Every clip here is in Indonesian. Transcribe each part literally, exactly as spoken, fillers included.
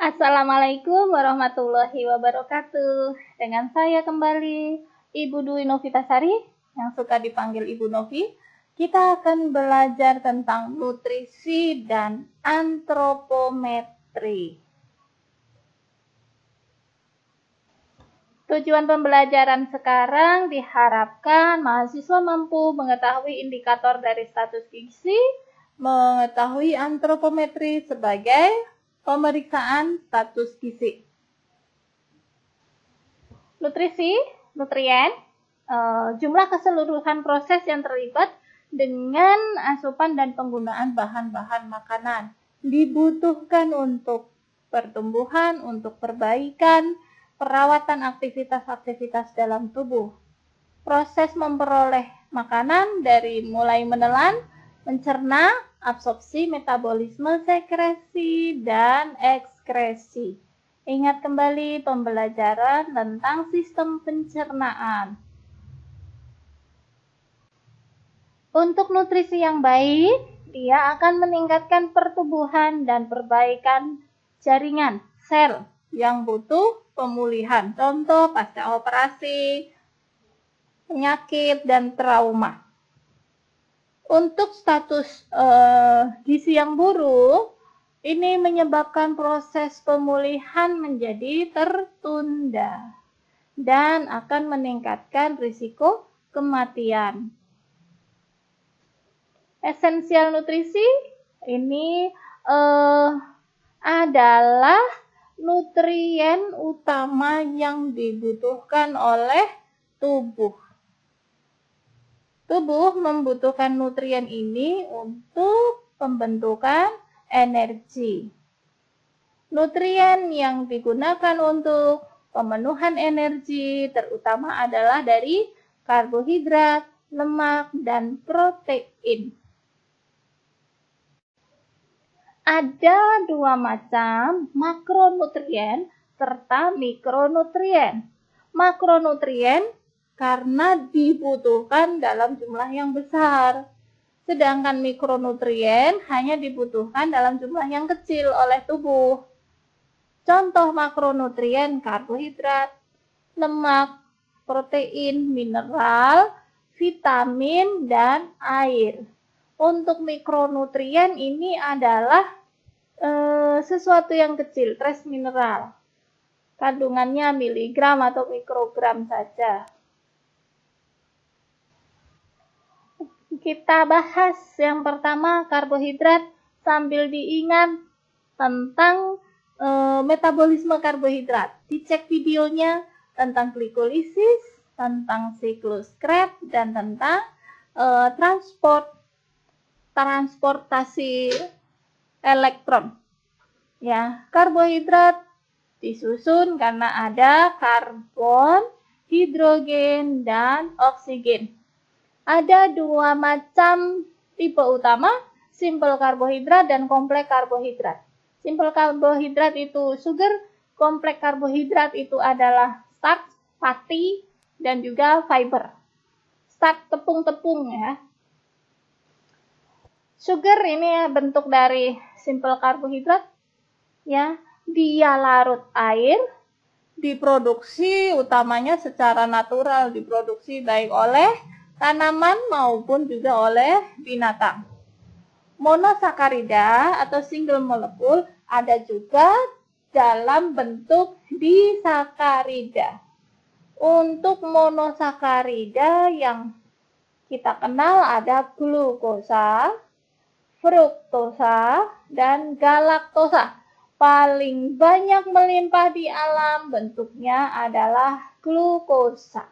Assalamualaikum warahmatullahi wabarakatuh. Dengan saya kembali Ibu Dwi Novitasari yang suka dipanggil Ibu Novi. Kita akan belajar tentang nutrisi dan antropometri. Tujuan pembelajaran sekarang diharapkan mahasiswa mampu mengetahui indikator dari status gizi, mengetahui antropometri sebagai pemeriksaan status gizi. Nutrisi, nutrien, jumlah keseluruhan proses yang terlibat dengan asupan dan penggunaan bahan-bahan makanan. Dibutuhkan untuk pertumbuhan, untuk perbaikan, perawatan aktivitas-aktivitas dalam tubuh. Proses memperoleh makanan dari mulai menelan, mencerna, absorpsi, metabolisme, sekresi, dan ekskresi. Ingat kembali pembelajaran tentang sistem pencernaan. Untuk nutrisi yang baik, dia akan meningkatkan pertumbuhan dan perbaikan jaringan sel yang butuh pemulihan. Contoh pasca operasi, penyakit, dan trauma. Untuk status uh, gizi yang buruk, ini menyebabkan proses pemulihan menjadi tertunda dan akan meningkatkan risiko kematian. Esensial nutrisi ini uh, adalah nutrien utama yang dibutuhkan oleh tubuh. Tubuh membutuhkan nutrien ini untuk pembentukan energi. Nutrien yang digunakan untuk pemenuhan energi terutama adalah dari karbohidrat, lemak, dan protein. Ada dua macam makronutrien serta mikronutrien. Makronutrien karena dibutuhkan dalam jumlah yang besar. Sedangkan mikronutrien hanya dibutuhkan dalam jumlah yang kecil oleh tubuh. Contoh makronutrien karbohidrat, lemak, protein, mineral, vitamin, dan air. Untuk mikronutrien ini adalah e, sesuatu yang kecil, trace mineral. Kandungannya miligram atau mikrogram saja. Kita bahas yang pertama karbohidrat sambil diingat tentang e, metabolisme karbohidrat. Dicek videonya tentang glikolisis, tentang siklus Krebs, dan tentang e, transport transportasi elektron. Ya, karbohidrat disusun karena ada karbon, hidrogen, dan oksigen. Ada dua macam tipe utama, simple karbohidrat dan kompleks karbohidrat. Simple karbohidrat itu sugar, kompleks karbohidrat itu adalah starch, fatty, dan juga fiber. Starch tepung-tepung ya. Sugar ini bentuk dari simple karbohidrat ya. Dia larut air, diproduksi utamanya secara natural, diproduksi baik oleh tanaman maupun juga oleh binatang. Monosakarida atau single molekul ada juga dalam bentuk disakarida. Untuk monosakarida yang kita kenal ada glukosa, fruktosa, dan galaktosa. Paling banyak melimpah di alam bentuknya adalah glukosa.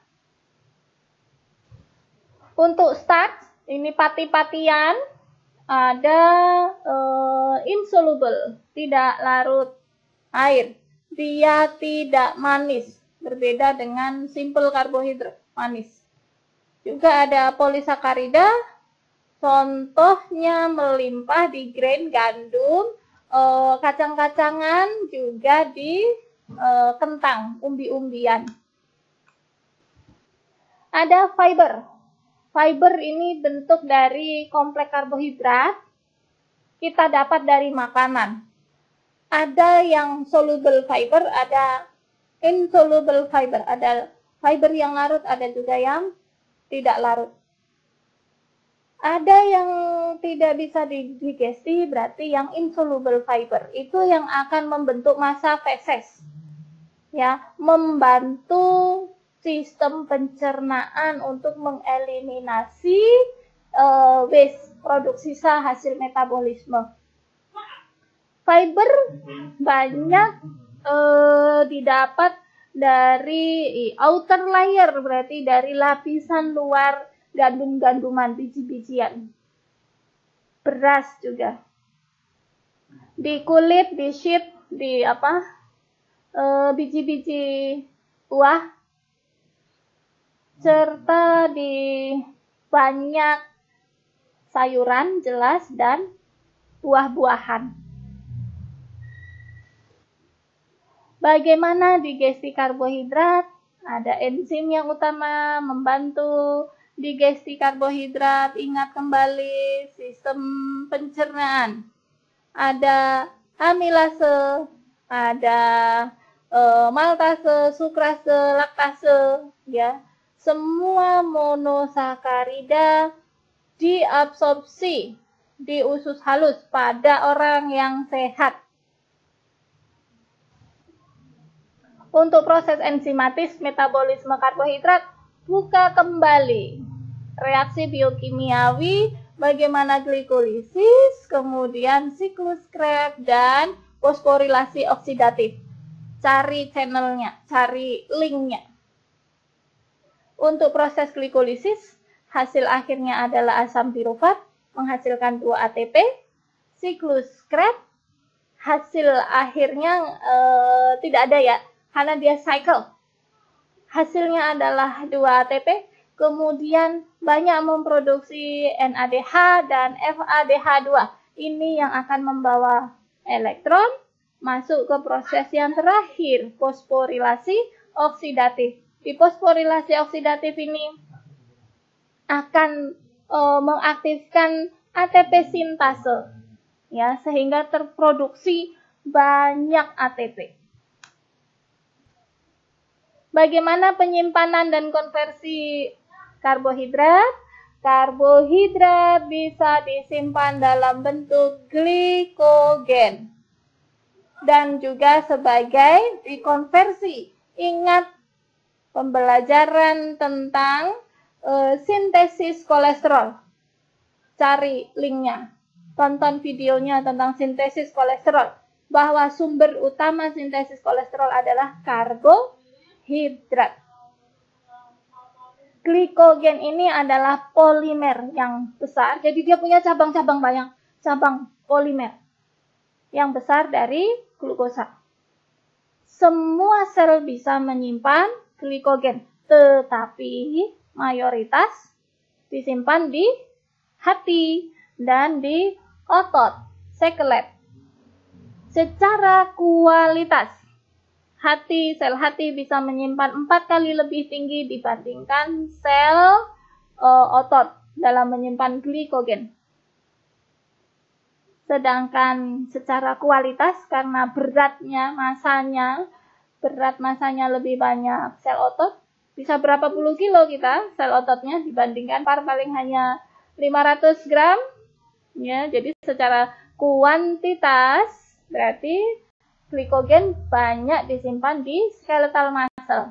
Untuk starch, ini pati-patian, ada e, insoluble, tidak larut air. Dia tidak manis, berbeda dengan simple karbohidrat, manis. Juga ada polisakarida, contohnya melimpah di grain gandum, e, kacang-kacangan, juga di e, kentang, umbi-umbian. Ada fiber. Fiber ini bentuk dari kompleks karbohidrat, kita dapat dari makanan. ada yang soluble fiber, ada insoluble fiber, ada fiber yang larut, ada juga yang tidak larut. Ada yang tidak bisa didigesti, berarti yang insoluble fiber itu yang akan membentuk massa feses, ya, membantu sistem pencernaan untuk mengeliminasi uh, waste, produk sisa hasil metabolisme. Fiber banyak uh, didapat dari outer layer, berarti dari lapisan luar gandum-ganduman, biji-bijian. Beras juga. Di kulit, di sheet, di apa? Uh, biji-biji buah, serta di banyak sayuran jelas dan buah-buahan. Bagaimana digesti karbohidrat? Ada enzim yang utama membantu digesti karbohidrat. Ingat kembali sistem pencernaan. Ada amilase, ada e, maltase, sukrase, laktase, ya. Semua monosakarida diabsorpsi di usus halus pada orang yang sehat. Untuk proses enzimatis metabolisme karbohidrat, buka kembali reaksi biokimiawi, bagaimana glikolisis, kemudian siklus Krebs, dan fosforilasi oksidatif. Cari channelnya, cari linknya. Untuk proses glikolisis, hasil akhirnya adalah asam pirufat, menghasilkan dua A T P. Siklus Krebs, hasil akhirnya e, tidak ada ya, karena dia cycle. Hasilnya adalah dua A T P, kemudian banyak memproduksi N A D H dan F A D H dua. Ini yang akan membawa elektron masuk ke proses yang terakhir, fosforilasi oksidatif. Di fosforilasi oksidatif ini akan e, mengaktifkan A T P sintase, ya, sehingga terproduksi banyak A T P. Bagaimana penyimpanan dan konversi karbohidrat? Karbohidrat bisa disimpan dalam bentuk glikogen dan juga sebagai dikonversi. Ingat pembelajaran tentang e, sintesis kolesterol. Cari linknya, tonton videonya tentang sintesis kolesterol, bahwa sumber utama sintesis kolesterol adalah karbohidrat. Hidrat. Glikogen ini adalah polimer yang besar, jadi dia punya cabang-cabang banyak, cabang polimer yang besar dari glukosa. Semua sel bisa menyimpan glikogen, tetapi mayoritas disimpan di hati dan di otot, skelet. Secara kualitas, hati, sel hati bisa menyimpan empat kali lebih tinggi dibandingkan sel uh, otot dalam menyimpan glikogen. Sedangkan secara kualitas, karena beratnya, masanya, berat masanya lebih banyak sel otot, bisa berapa puluh kilo kita sel ototnya dibandingkan par paling hanya lima ratus gram. Ya, jadi secara kuantitas berarti glikogen banyak disimpan di skeletal muscle.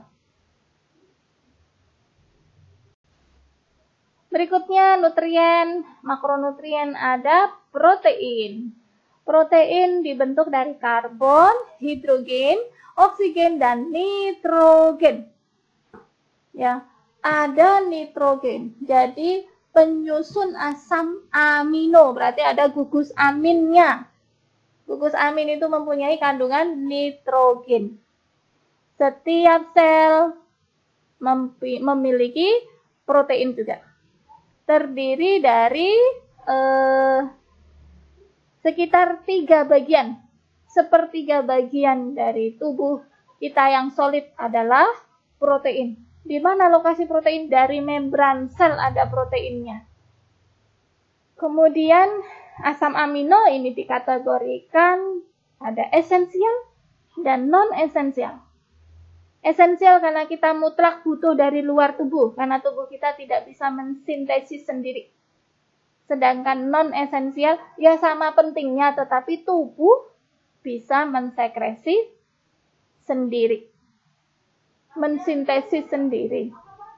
Berikutnya nutrien, makronutrien, ada protein. Protein dibentuk dari karbon, hidrogen, oksigen, dan nitrogen. Ya, ada nitrogen. Jadi penyusun asam amino, berarti ada gugus aminnya. Gugus amin itu mempunyai kandungan nitrogen. Setiap sel memiliki protein juga. Terdiri dari eh, sekitar tiga bagian. Sepertiga bagian dari tubuh kita yang solid adalah protein. Di mana lokasi protein? Dari membran sel ada proteinnya. Kemudian asam amino ini dikategorikan Ada esensial dan non-esensial. Esensial karena kita mutlak butuh dari luar tubuh, karena tubuh kita tidak bisa mensintesis sendiri. Sedangkan non-esensial ya sama pentingnya, tetapi tubuh bisa mensekresi sendiri, mensintesis sendiri.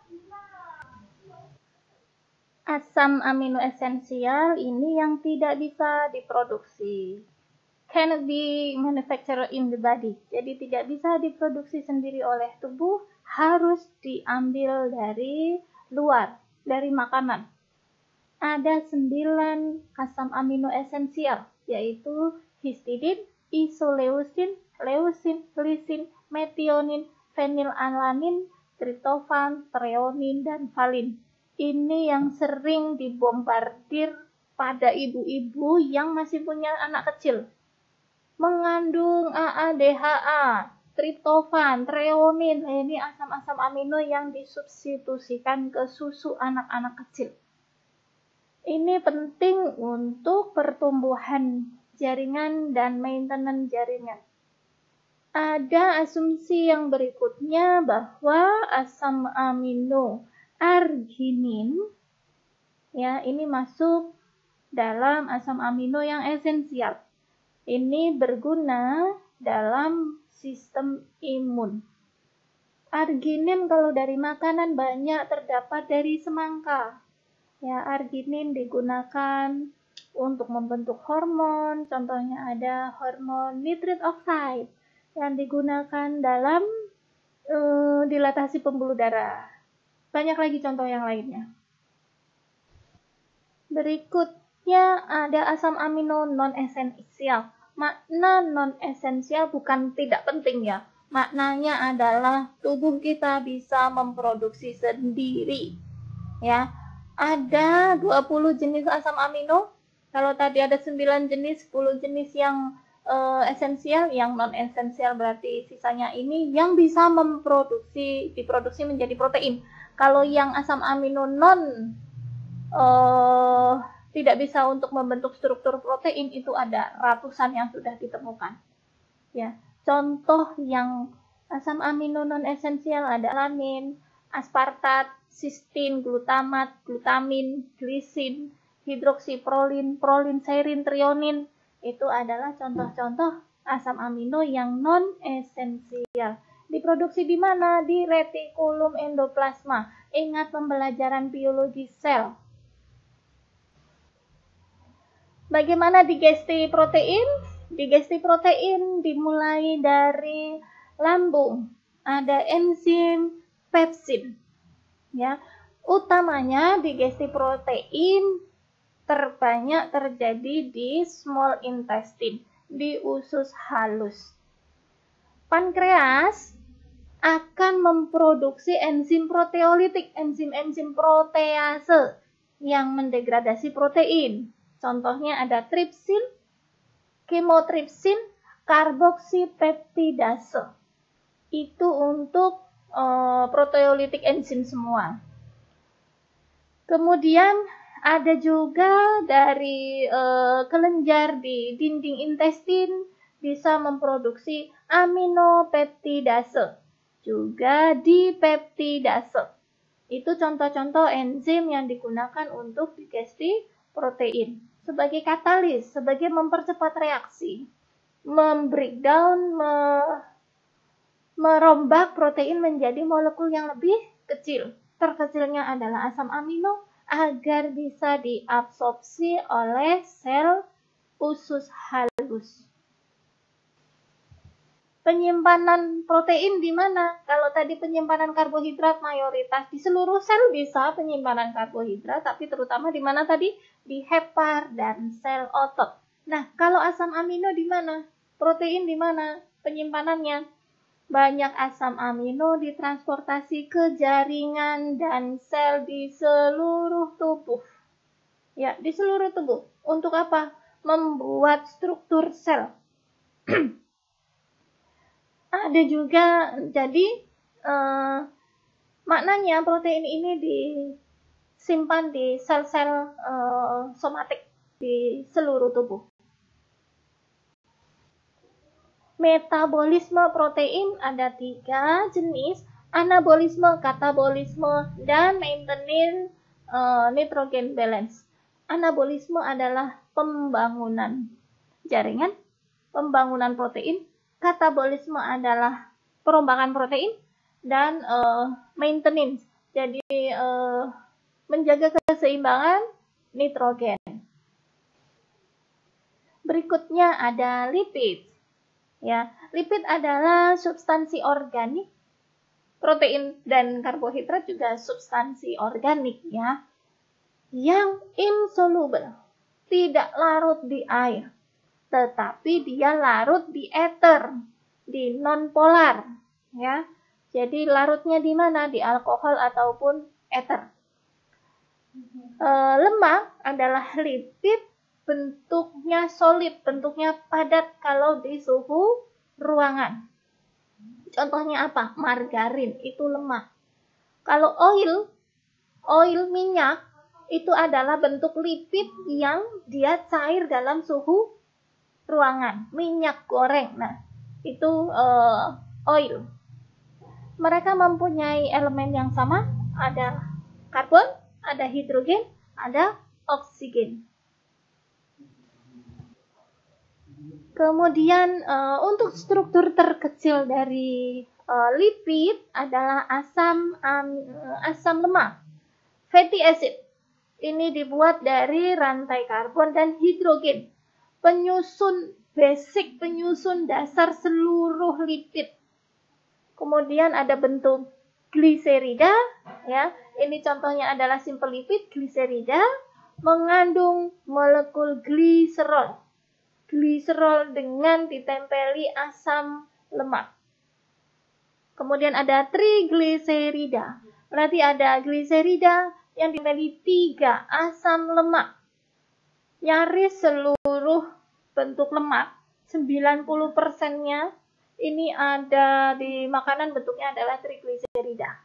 Asam amino esensial ini yang tidak bisa diproduksi, cannot be manufactured in the body. Jadi tidak bisa diproduksi sendiri oleh tubuh, harus diambil dari luar, dari makanan. Ada sembilan asam amino esensial, yaitu histidin, isoleucin, leucin, lisin, metionin, fenilalanin, tritofan, treonin, dan valin. Ini yang sering dibombardir pada ibu-ibu yang masih punya anak kecil. Mengandung A A D H A, tritofan, treonin, ini asam-asam amino yang disubstitusikan ke susu anak-anak kecil. Ini penting untuk pertumbuhan jaringan dan maintenance jaringan. Ada asumsi yang berikutnya bahwa asam amino arginin, ya, ini masuk dalam asam amino yang esensial. Ini berguna dalam sistem imun. Arginin kalau dari makanan banyak terdapat dari semangka. Ya, arginin digunakan untuk membentuk hormon. Contohnya ada hormon nitric oxide yang digunakan dalam uh, dilatasi pembuluh darah. Banyak lagi contoh yang lainnya. Berikutnya ada asam amino non-esensial. Makna non-esensial bukan tidak penting ya. Maknanya adalah tubuh kita bisa memproduksi sendiri. Ya, ada dua puluh jenis asam amino. Kalau tadi ada sembilan jenis, sepuluh jenis yang uh, esensial, yang non-esensial berarti sisanya ini yang bisa memproduksi, diproduksi menjadi protein. Kalau yang asam amino non uh, tidak bisa untuk membentuk struktur protein, itu ada ratusan yang sudah ditemukan. Ya, contoh yang asam amino non esensial ada alanin, aspartat, sistin, glutamat, glutamin, glisin, hidroksiprolin, prolin, serin, trionin. Itu adalah contoh-contoh asam amino yang non esensial. Diproduksi di mana? Di retikulum endoplasma. Ingat pembelajaran biologi sel. Bagaimana digesti protein? Digesti protein dimulai dari lambung. Ada enzim pepsin. Ya, utamanya digesti protein terbanyak terjadi di small intestine, di usus halus. Pankreas akan memproduksi enzim proteolitik, enzim-enzim protease yang mendegradasi protein. Contohnya ada tripsin, kemotripsin, karboksipeptidase. Itu untuk uh, proteolitik enzim semua. Kemudian ada juga dari uh, kelenjar di dinding intestin bisa memproduksi aminopeptidase, juga dipeptidase. Itu contoh-contoh enzim yang digunakan untuk digesti protein. Sebagai katalis, sebagai mempercepat reaksi, membreakdown, me, merombak protein menjadi molekul yang lebih kecil. Terkecilnya adalah asam amino agar bisa diabsorpsi oleh sel usus halus. Penyimpanan protein di mana? Kalau tadi penyimpanan karbohidrat mayoritas di seluruh sel bisa penyimpanan karbohidrat, tapi terutama di mana tadi? Di hepar dan sel otot. Nah, kalau asam amino di mana? Protein di mana penyimpanannya? Banyak asam amino ditransportasi ke jaringan dan sel di seluruh tubuh. Ya, di seluruh tubuh. Untuk apa? Membuat struktur sel. Ada juga, jadi eh, maknanya protein ini disimpan di sel-sel eh, somatik di seluruh tubuh. Metabolisme protein ada tiga jenis, anabolisme, katabolisme, dan maintenance uh, nitrogen balance. Anabolisme adalah pembangunan jaringan, pembangunan protein, katabolisme adalah perombakan protein, dan uh, maintenance, jadi uh, menjaga keseimbangan nitrogen. Berikutnya ada lipid. Ya, lipid adalah substansi organik. Protein dan karbohidrat juga substansi organik ya, yang insoluble, tidak larut di air, tetapi dia larut di ether, di nonpolar ya. Jadi larutnya di mana? Di alkohol ataupun ether. E, lemak adalah lipid, bentuknya solid, bentuknya padat kalau di suhu ruangan. Contohnya apa? Margarin, itu lemak. Kalau oil, oil minyak, itu adalah bentuk lipid yang dia cair dalam suhu ruangan. Minyak goreng, nah itu uh, oil. Mereka mempunyai elemen yang sama, ada karbon, ada hidrogen, ada oksigen. Kemudian uh, untuk struktur terkecil dari uh, lipid adalah asam um, asam lemak, fatty acid. Ini dibuat dari rantai karbon dan hidrogen, penyusun basic, penyusun dasar seluruh lipid. Kemudian ada bentuk gliserida, ya. Ini contohnya adalah simple lipid. Gliserida mengandung molekul gliserol. Gliserol dengan ditempeli asam lemak. Kemudian ada trigliserida. Berarti ada gliserida yang ditempeli tiga asam lemak. Nyaris seluruh bentuk lemak, sembilan puluh persennya ini ada di makanan, bentuknya adalah trigliserida.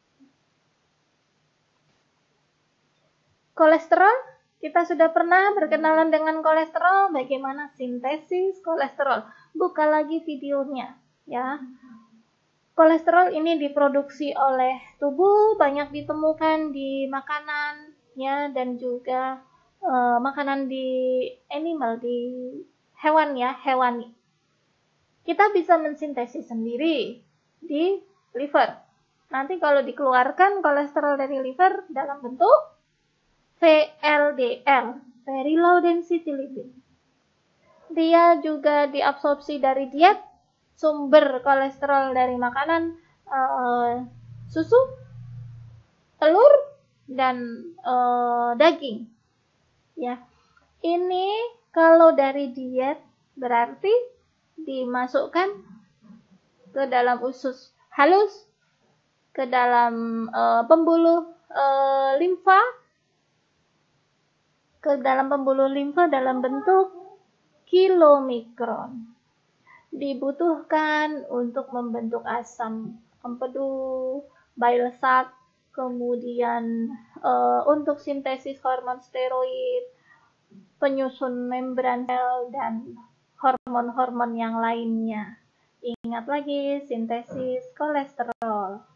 Kolesterol. Kita sudah pernah berkenalan dengan kolesterol, bagaimana sintesis kolesterol. Buka lagi videonya, ya. Kolesterol ini diproduksi oleh tubuh, banyak ditemukan di makanan, ya, dan juga e, makanan di animal, di hewan, ya, hewani. Kita bisa mensintesis sendiri di liver. Nanti kalau dikeluarkan kolesterol dari liver dalam bentuk V L D L, very low density lipid. Dia juga diabsorpsi dari diet, sumber kolesterol dari makanan, uh, susu, telur, dan uh, daging. Ya, ini kalau dari diet berarti dimasukkan ke dalam usus halus, ke dalam uh, pembuluh uh, limfa, ke dalam pembuluh limfa dalam bentuk kilomikron. Dibutuhkan untuk membentuk asam empedu, bile salt, kemudian e, untuk sintesis hormon steroid, penyusun membran sel, dan hormon-hormon yang lainnya. Ingat lagi, sintesis kolesterol.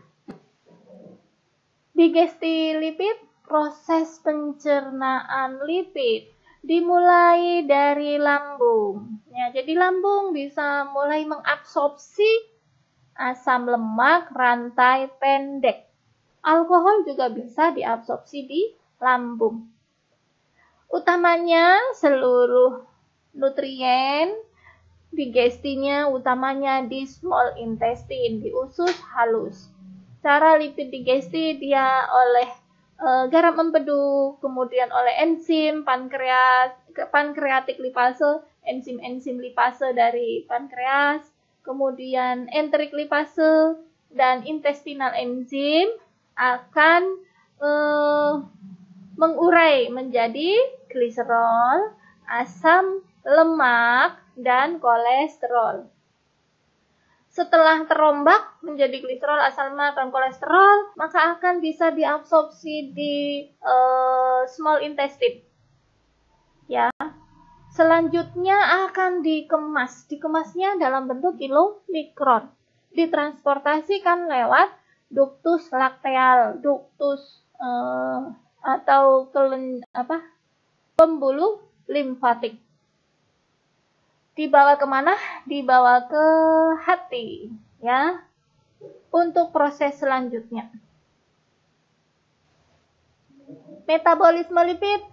Digesti lipid, proses pencernaan lipid dimulai dari lambung. Ya, jadi lambung bisa mulai mengabsorpsi asam lemak rantai pendek. Alkohol juga bisa diabsorpsi di lambung. Utamanya seluruh nutrien digestinya utamanya di small intestine, di usus halus. Cara lipid digesti dia oleh Uh, garam empedu, kemudian oleh enzim pankreas, pankreatik lipase, enzim-enzim lipase dari pankreas, kemudian enterik lipase dan intestinal enzim akan uh, mengurai menjadi gliserol, asam lemak, dan kolesterol. Setelah terombak menjadi gliserol, asam lemak, dan kolesterol, maka akan bisa diabsorpsi di uh, small intestine. Ya. Selanjutnya akan dikemas. Dikemasnya dalam bentuk kilomikron. Ditransportasikan lewat ductus lakteal, ductus eh, atau kelen, apa, pembuluh limfatik. Dibawa kemana? Dibawa ke hati, ya, untuk proses selanjutnya. Metabolisme lipid.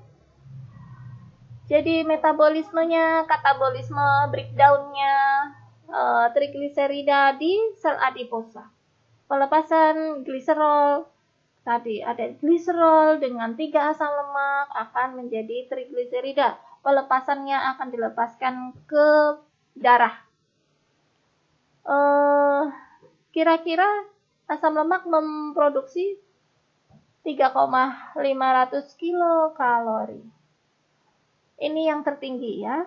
Jadi metabolismenya, katabolisme, breakdown-nya e, trigliserida di sel adiposa. Pelepasan gliserol, tadi ada gliserol dengan tiga asam lemak akan menjadi trigliserida. Pelepasannya akan dilepaskan ke darah. E, kira-kira asam lemak memproduksi tiga koma lima ratus kilokalori. Ini yang tertinggi, ya.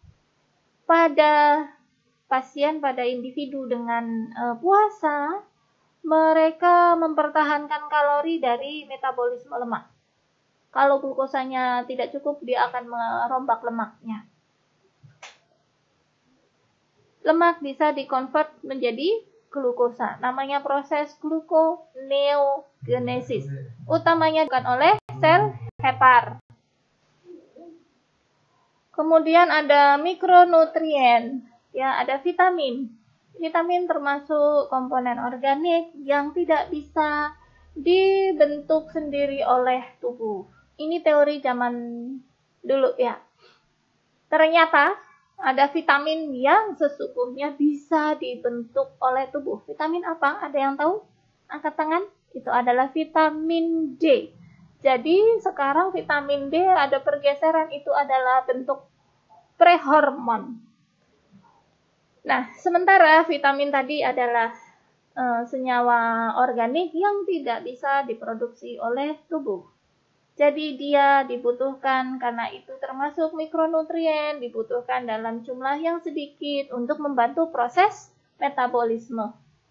Pada pasien, pada individu dengan e, puasa, mereka mempertahankan kalori dari metabolisme lemak. Kalau glukosanya tidak cukup, dia akan merombak lemaknya. Lemak bisa dikonvert menjadi glukosa. Namanya proses gluconeogenesis. Utamanya dilakukan oleh sel hepar. Kemudian ada mikronutrien, ya, ada vitamin. Vitamin termasuk komponen organik yang tidak bisa dibentuk sendiri oleh tubuh. Ini teori zaman dulu, ya. Ternyata ada vitamin yang sesungguhnya bisa dibentuk oleh tubuh. Vitamin apa? Ada yang tahu? Angkat tangan. Itu adalah vitamin D. Jadi sekarang vitamin D ada pergeseran, itu adalah bentuk prehormon. Nah, sementara vitamin tadi adalah e, senyawa organik yang tidak bisa diproduksi oleh tubuh. Jadi dia dibutuhkan, karena itu termasuk mikronutrien, dibutuhkan dalam jumlah yang sedikit untuk membantu proses metabolisme.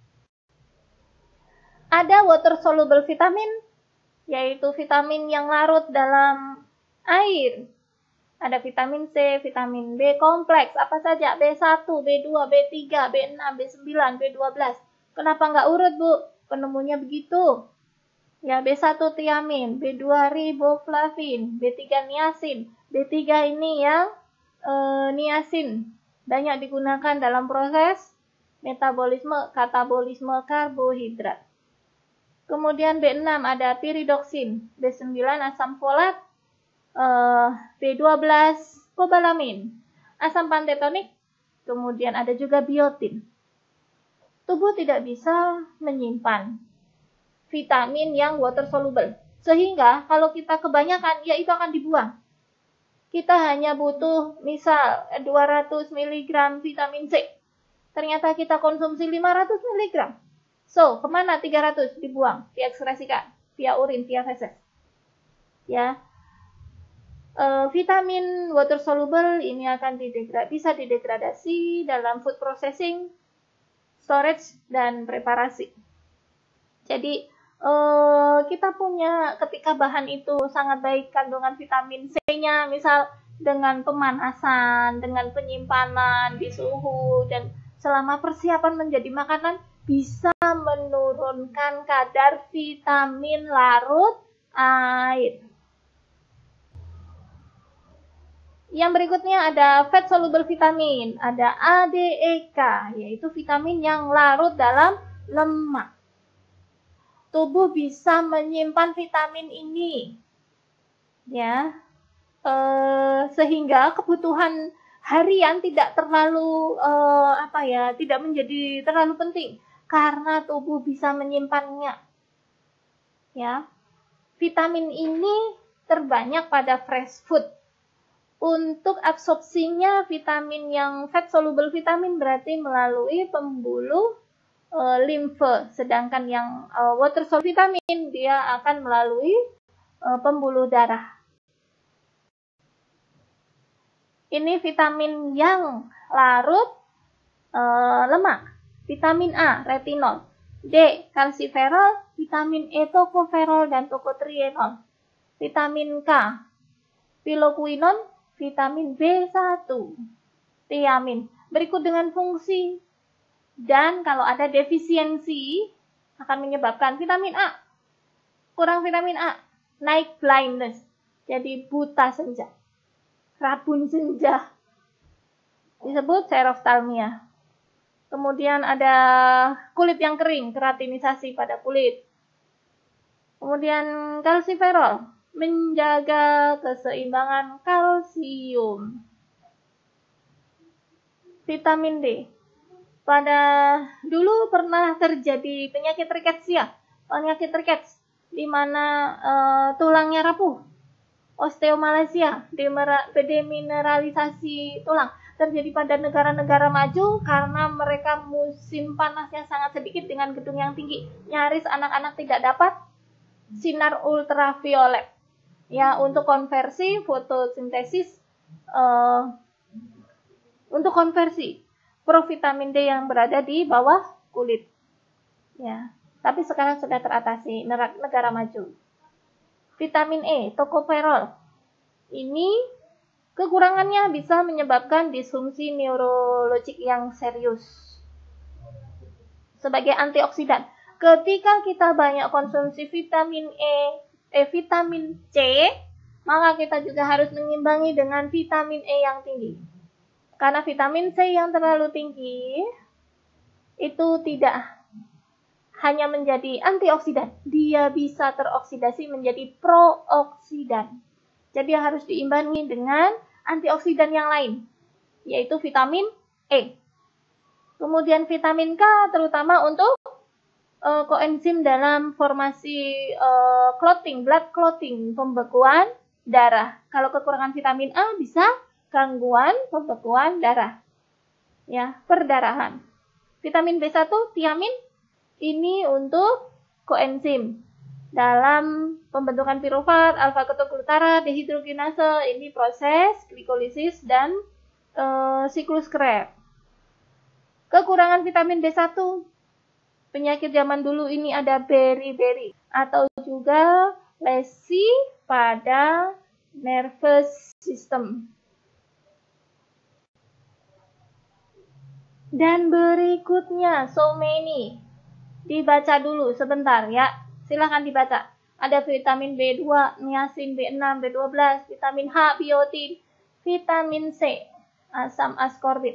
Ada water soluble vitamin, yaitu vitamin yang larut dalam air. Ada vitamin C, vitamin B kompleks, apa saja, B satu, B dua, B tiga, B enam, B sembilan, B dua belas. Kenapa nggak urut, Bu? Penemunya begitu. Ya, B satu tiamin, B dua riboflavin, B tiga niasin. B tiga ini yang e, niasin. Banyak digunakan dalam proses metabolisme, katabolisme karbohidrat. Kemudian B enam ada piridoksin, B sembilan asam folat, uh, B dua belas kobalamin, asam pantetonik, kemudian ada juga biotin. Tubuh tidak bisa menyimpan vitamin yang water soluble, sehingga kalau kita kebanyakan, ya itu akan dibuang. Kita hanya butuh misal dua ratus miligram vitamin C, ternyata kita konsumsi lima ratus miligram. So, kemana tiga ratus? Dibuang, diekskresikan via urin, via feses. Ya, e, vitamin water soluble ini akan didegrad, bisa didegradasi dalam food processing, storage, dan preparasi. Jadi, e, kita punya ketika bahan itu sangat baik kandungan vitamin C-nya, misal dengan pemanasan, dengan penyimpanan di suhu, dan selama persiapan menjadi makanan, bisa menurunkan kadar vitamin larut air. Yang berikutnya ada fat soluble vitamin, ada A D E K, yaitu vitamin yang larut dalam lemak. Tubuh bisa menyimpan vitamin ini, ya, eh, sehingga kebutuhan harian tidak terlalu eh, apa ya, tidak menjadi terlalu penting. Karena tubuh bisa menyimpannya. Ya. Vitamin ini terbanyak pada fresh food. Untuk absorpsinya vitamin yang fat soluble vitamin berarti melalui pembuluh e, limfe, sedangkan yang e, water soluble vitamin dia akan melalui e, pembuluh darah. Ini vitamin yang larut e, lemak. Vitamin A, retinol. D, kalsiferol. Vitamin E, tokoferol dan tokotrienol. Vitamin K, piloquinone. vitamin B satu, tiamin. Berikut dengan fungsi. Dan kalau ada defisiensi akan menyebabkan vitamin A. Kurang vitamin A, naik blindness. Jadi buta senja. Rabun senja. Disebut xerophthalmia. Kemudian ada kulit yang kering, keratinisasi pada kulit. Kemudian kalsiferol, menjaga keseimbangan kalsium. Vitamin D. Pada dulu pernah terjadi penyakit riketsia, penyakit rikets di mana e, tulangnya rapuh, osteomalacia, demineralisasi tulang terjadi pada negara-negara maju karena mereka musim panasnya sangat sedikit dengan gedung yang tinggi, nyaris anak-anak tidak dapat sinar ultraviolet. Ya, untuk konversi fotosintesis, e, untuk konversi provitamin D yang berada di bawah kulit. Ya, tapi sekarang sudah teratasi negara maju. Vitamin E, tocopherol. Ini kekurangannya bisa menyebabkan disfungsi neurologik yang serius. Sebagai antioksidan, ketika kita banyak konsumsi vitamin E, eh, vitamin C, maka kita juga harus mengimbangi dengan vitamin E yang tinggi. Karena vitamin C yang terlalu tinggi itu tidak hanya menjadi antioksidan, dia bisa teroksidasi menjadi prooksidan. Jadi harus diimbangi dengan antioksidan yang lain, yaitu vitamin E. Kemudian vitamin K terutama untuk uh, koenzim dalam formasi uh, clotting, blood clotting, pembekuan darah. Kalau kekurangan vitamin A bisa gangguan pembekuan darah, ya, perdarahan. Vitamin B satu, tiamin, ini untuk koenzim dalam pembentukan pirufat, alfa-ketoglutarate, dehidrogenase, ini proses glikolisis dan e, siklus Krebs. Kekurangan vitamin B satu, penyakit zaman dulu ini ada beriberi atau juga lesi pada nervous system. Dan berikutnya, so many. Dibaca dulu sebentar ya. Silahkan dibaca. Ada vitamin B dua, niacin, B enam, B dua belas, vitamin H, biotin, vitamin C, asam askorbit.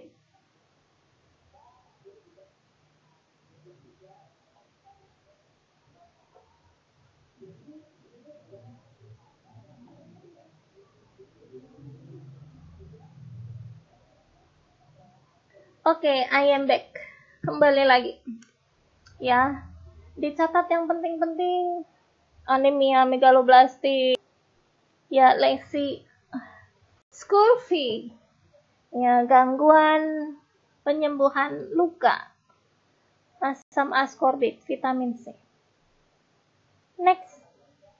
Oke, okay, I am back. Kembali lagi. Ya, dicatat yang penting-penting. Anemia megaloblastik. Ya, lesi. Scurvy. Ya, gangguan penyembuhan luka. Asam askorbit, vitamin C. Next.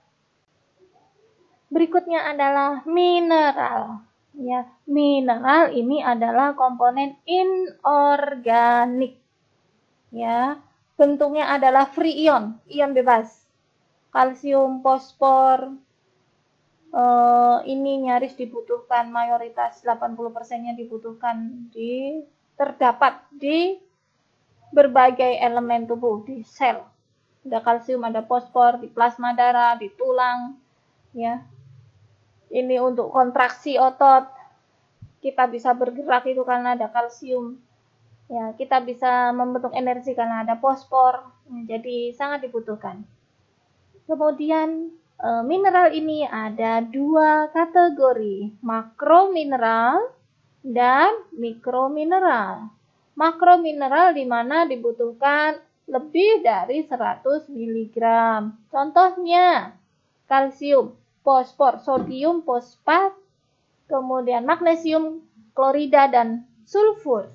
Berikutnya adalah mineral. Ya, mineral ini adalah komponen inorganik. Ya, bentuknya adalah free ion, ion bebas. Kalsium, fosfor, eh, ini nyaris dibutuhkan, mayoritas delapan puluh persennya dibutuhkan di terdapat di berbagai elemen tubuh, di sel. Ada kalsium, ada fosfor, di plasma darah, di tulang, ya. Ini untuk kontraksi otot, kita bisa bergerak itu karena ada kalsium. Ya, kita bisa membentuk energi karena ada fosfor. Jadi sangat dibutuhkan. Kemudian e, mineral ini ada dua kategori, makromineral dan mikromineral. Makromineral di mana dibutuhkan lebih dari seratus miligram. Contohnya kalsium, fosfor, sodium, fosfat, kemudian magnesium, klorida, dan sulfur.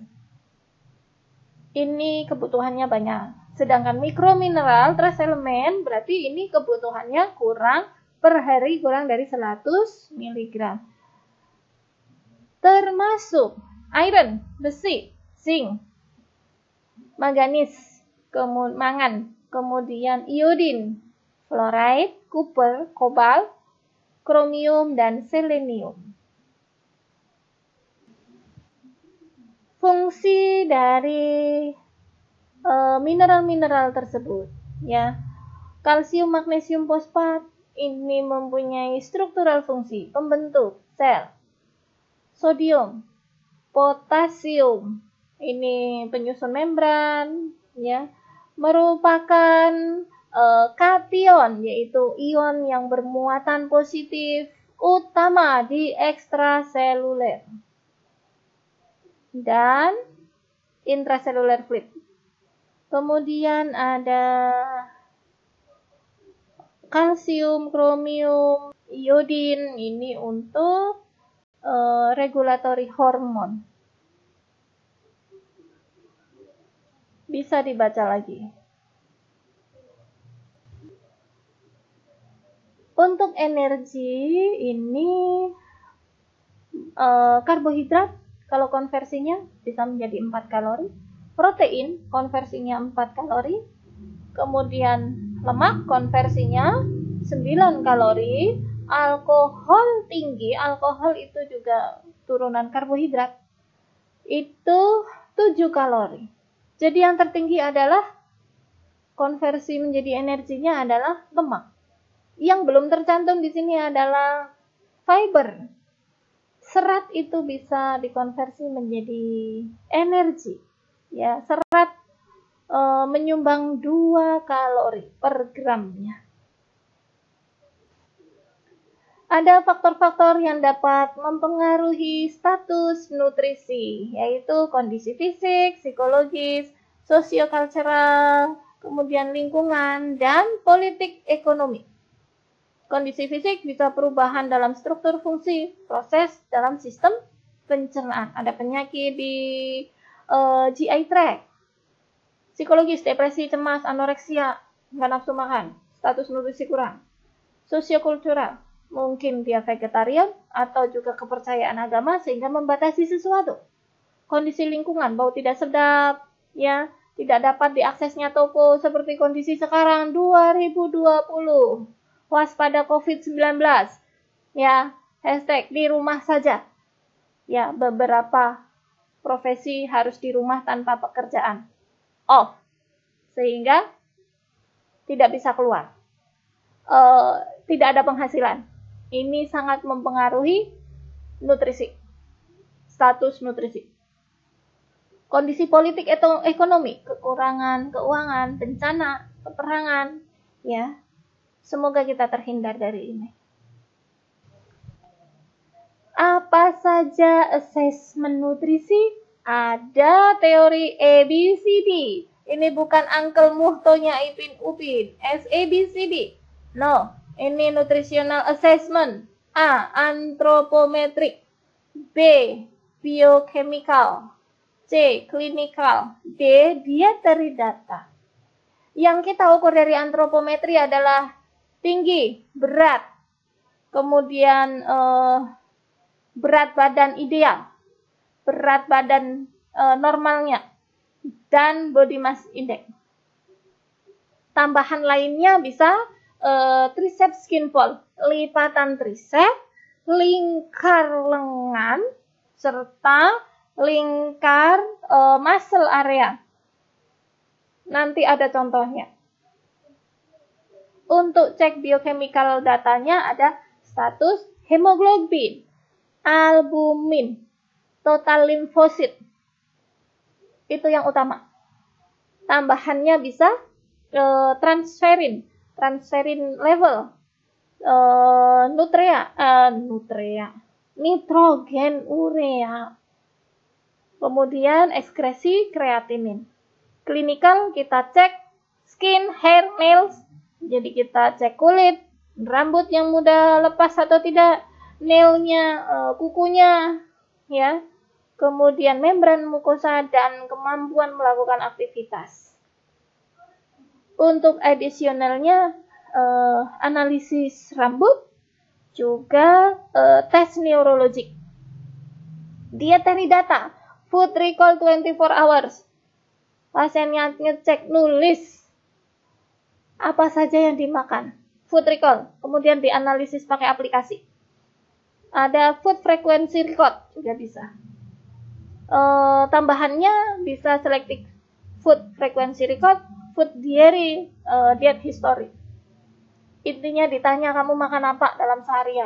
Ini kebutuhannya banyak. Sedangkan mikromineral, trace elemen, berarti ini kebutuhannya kurang, per hari kurang dari seratus miligram. Termasuk iron, besi, zinc, manganis, kemudian mangan, kemudian iodin, fluoride, copper, kobalt, kromium, dan selenium. fungsi dari uh, mineral-mineral tersebut, ya. Kalsium, magnesium, fosfat ini mempunyai struktural fungsi pembentuk sel. Sodium, potasium ini penyusun membran, ya, merupakan uh, kation, yaitu ion yang bermuatan positif utama di ekstraseluler dan intraseluler fluid. Kemudian ada kalsium, kromium, iodin ini untuk uh, regulatori hormon. Bisa dibaca lagi. Untuk energi ini uh, karbohidrat kalau konversinya bisa menjadi empat kalori, protein konversinya empat kalori, kemudian lemak konversinya sembilan kalori, alkohol tinggi, alkohol itu juga turunan karbohidrat, itu tujuh kalori. Jadi yang tertinggi adalah konversi menjadi energinya adalah lemak. Yang belum tercantum di sini adalah fiber. Serat itu bisa dikonversi menjadi energi. Ya, serat e, menyumbang dua kalori per gramnya. Ada faktor-faktor yang dapat mempengaruhi status nutrisi, yaitu kondisi fisik, psikologis, sosiokultural, kemudian lingkungan, dan politik ekonomi. Kondisi fisik bisa perubahan dalam struktur fungsi, proses dalam sistem pencernaan. Ada penyakit di uh, G I tract. Psikologis, depresi, cemas, anoreksia, nggak nafsu makan, status nutrisi kurang. Sosiokultural, mungkin dia vegetarian atau juga kepercayaan agama sehingga membatasi sesuatu. Kondisi lingkungan, bau tidak sedap, ya, tidak dapat diaksesnya toko seperti kondisi sekarang dua ribu dua puluh. Waspada covid sembilan belas. Ya, hashtag di rumah saja. Ya, beberapa profesi harus di rumah tanpa pekerjaan. Off. Sehingga tidak bisa keluar. Uh, tidak ada penghasilan. Ini sangat mempengaruhi nutrisi. Status nutrisi. Kondisi politik atau ekonomi, kekurangan keuangan, bencana, peperangan, ya. Semoga kita terhindar dari ini. Apa saja asesmen nutrisi? Ada teori A B C D. Ini bukan Uncle Muhtonya Ipin Upin. S A B C D. No, ini nutritional assessment. A. Anthropometric. B. Biochemical. C. Clinical. D. Dietary data. Yang kita ukur dari antropometri adalah tinggi, berat, kemudian eh, berat badan ideal, berat badan eh, normalnya, dan body mass index. Tambahan lainnya bisa eh, triceps skin fold, lipatan triceps, lingkar lengan, serta lingkar eh, muscle area. Nanti ada contohnya. Untuk cek biochemical datanya ada status hemoglobin, albumin, total limfosit. Itu yang utama. Tambahannya bisa e, transferin, transferin level, e, nutrea, e, nutrea, nitrogen urea. Kemudian ekskresi kreatinin. Klinikal kita cek skin, hair, nails. Jadi kita cek kulit, rambut yang mudah lepas atau tidak, nailnya, e, kukunya, ya. Kemudian membran mukosa dan kemampuan melakukan aktivitas. Untuk adisionalnya, e, analisis rambut, juga e, tes neurologik. Dietary data, food recall twenty-four hours. Pasiennya ngecek, nulis apa saja yang dimakan, food recall, kemudian dianalisis pakai aplikasi. Ada food frequency record juga bisa. Uh, tambahannya bisa selective food frequency record, food diary, uh, diet history. Intinya ditanya kamu makan apa dalam seharian.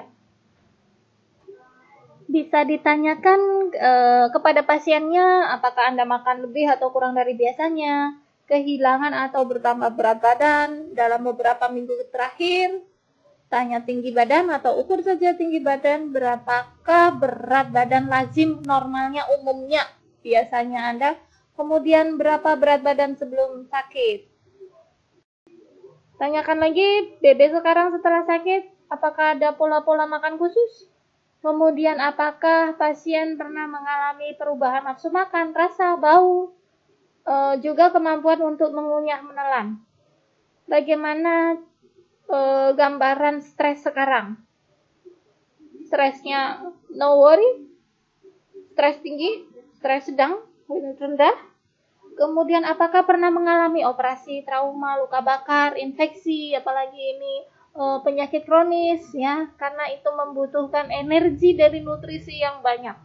Bisa ditanyakan uh, kepada pasiennya apakah Anda makan lebih atau kurang dari biasanya, kehilangan atau bertambah berat badan dalam beberapa minggu terakhir. Tanya tinggi badan atau ukur saja tinggi badan, berapakah berat badan lazim normalnya umumnya biasanya Anda, kemudian berapa berat badan sebelum sakit. Tanyakan lagi, B B sekarang setelah sakit, apakah ada pola-pola makan khusus? Kemudian apakah pasien pernah mengalami perubahan nafsu makan, rasa, bau, e, juga kemampuan untuk mengunyah menelan. Bagaimana e, gambaran stres sekarang? Stresnya no worry, stres tinggi, stres sedang, rendah. Kemudian apakah pernah mengalami operasi, trauma, luka bakar, infeksi, apalagi ini e, penyakit kronis ya, karena itu membutuhkan energi dari nutrisi yang banyak.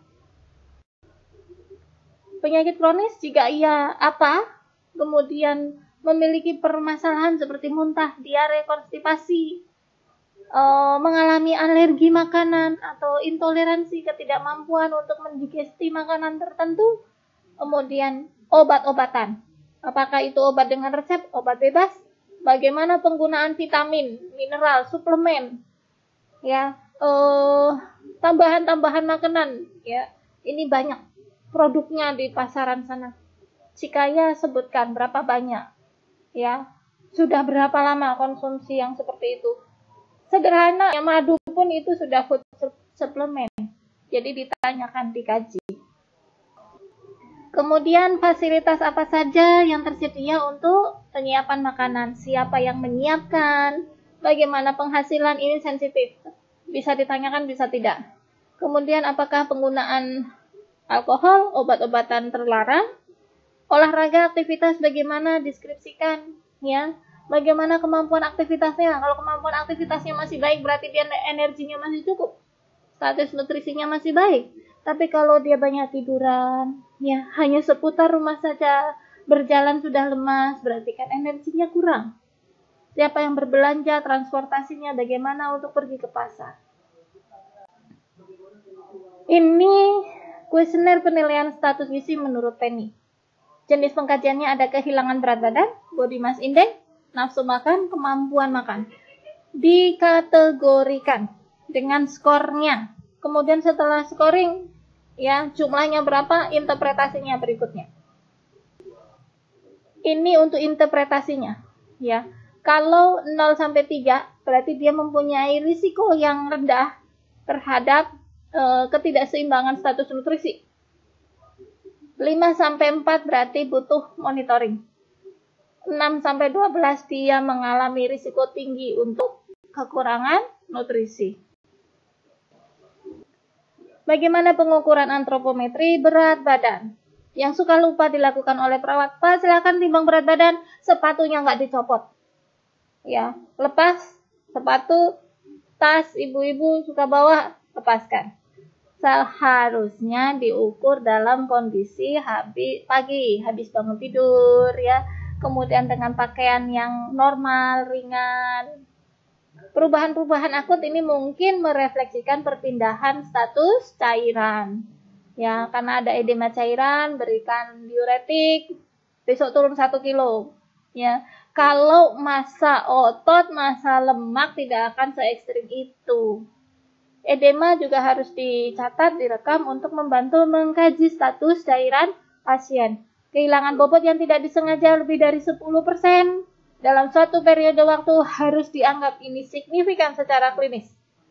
Penyakit kronis jika iya apa? Kemudian memiliki permasalahan seperti muntah, diare, konstipasi, e, mengalami alergi makanan atau intoleransi, ketidakmampuan untuk mendigesti makanan tertentu. Kemudian obat-obatan. Apakah itu obat dengan resep, obat bebas? Bagaimana penggunaan vitamin, mineral, suplemen? Ya, eh, tambahan-tambahan makanan. Ya, ini banyak produknya di pasaran sana. Jika ya, sebutkan berapa banyak. Ya, sudah berapa lama konsumsi yang seperti itu? Sederhana, ya, madu pun itu sudah food suplemen. Jadi ditanyakan, dikaji. Kemudian fasilitas apa saja yang tersedia untuk penyiapan makanan? Siapa yang menyiapkan? Bagaimana penghasilan? Ini sensitif. Bisa ditanyakan, bisa tidak. Kemudian apakah penggunaan alkohol, obat-obatan terlarang? Olahraga, aktivitas bagaimana? Deskripsikan. Ya. Bagaimana kemampuan aktivitasnya? Kalau kemampuan aktivitasnya masih baik, berarti dia energinya masih cukup. Status nutrisinya masih baik. Tapi kalau dia banyak tiduran, ya hanya seputar rumah saja, berjalan sudah lemas, berarti kan energinya kurang. Siapa yang berbelanja, transportasinya, bagaimana untuk pergi ke pasar. Ini kuesioner penilaian status gizi menurut Penny. Jenis pengkajiannya ada kehilangan berat badan, body mass index, nafsu makan, kemampuan makan. Dikategorikan dengan skornya. Kemudian setelah scoring, ya jumlahnya berapa, interpretasinya berikutnya. Ini untuk interpretasinya, ya. Kalau nol sampai tiga, berarti dia mempunyai risiko yang rendah terhadap e, ketidakseimbangan status nutrisi. lima sampai empat berarti butuh monitoring. enam sampai dua belas dia mengalami risiko tinggi untuk kekurangan nutrisi. Bagaimana pengukuran antropometri berat badan? Yang suka lupa dilakukan oleh perawat, Pak silakan timbang berat badan, sepatunya nggak dicopot. Ya, lepas sepatu, tas ibu-ibu suka bawa, lepaskan. Seharusnya diukur dalam kondisi habis pagi, habis bangun tidur ya. Kemudian dengan pakaian yang normal, ringan. Perubahan-perubahan akut ini mungkin merefleksikan perpindahan status cairan. Ya, karena ada edema cairan, berikan diuretik, besok turun satu kilo. Ya, kalau massa otot, massa lemak tidak akan se ekstrim itu. Edema juga harus dicatat, direkam untuk membantu mengkaji status cairan pasien. Kehilangan bobot yang tidak disengaja lebih dari sepuluh persen. Dalam suatu periode waktu harus dianggap ini signifikan secara klinis.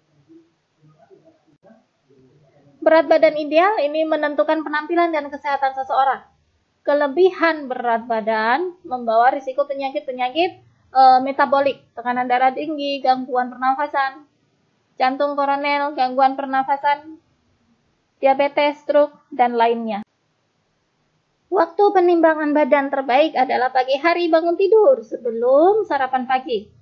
Berat badan ideal ini menentukan penampilan dan kesehatan seseorang. Kelebihan berat badan membawa risiko penyakit-penyakit e, metabolik, tekanan darah tinggi, gangguan pernafasan, jantung koroner, gangguan pernafasan, diabetes, stroke, dan lainnya. Waktu penimbangan badan terbaik adalah pagi hari bangun tidur sebelum sarapan pagi